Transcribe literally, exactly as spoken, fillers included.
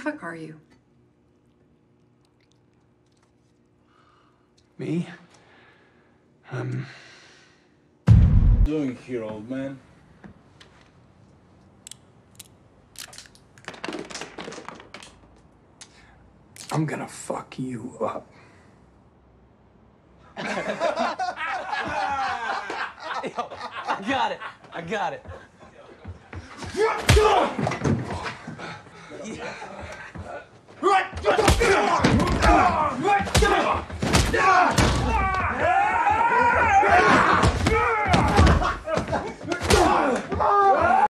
fuck are you? Me? Um. What are you doing here, old man? I'm gonna fuck you up. Yo, I got it. I got it. Yeah.